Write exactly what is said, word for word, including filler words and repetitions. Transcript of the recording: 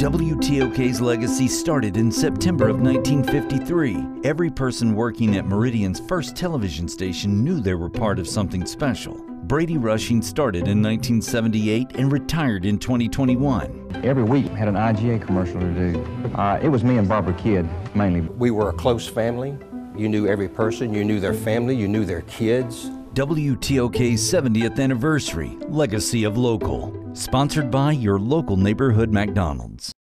W T O K's legacy started in September of nineteen fifty-three. Every person working at Meridian's first television station knew they were part of something special. Brady rushing started in nineteen seventy-eight and retired in twenty twenty-one. Every week we had an I G A commercial to do. Uh, it was me and Barbara Kidd, mainly. We were a close family. You knew every person, you knew their family, you knew their kids. W T O K's seventieth anniversary, Legacy of Local. Sponsored by your local neighborhood McDonald's.